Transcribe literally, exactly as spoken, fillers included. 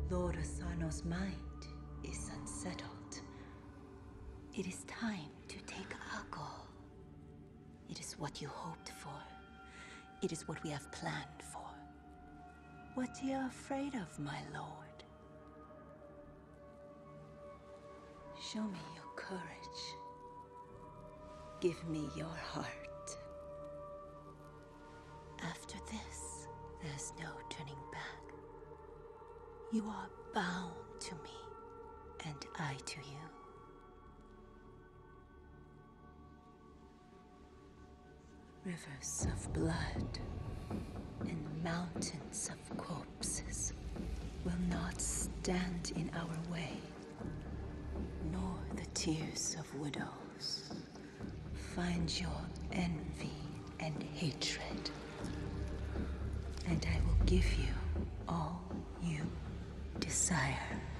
Lord Asano's mind is unsettled. It is time to take Ako. It is what you hoped for. It is what we have planned for. What are you afraid of, my lord? Show me your courage. Give me your heart. After this, there's no turning back. You are bound to me, and I to you. Rivers of blood and mountains of corpses will not stand in our way, nor the tears of widows. Find your envy and hatred, and I will give you all you desire.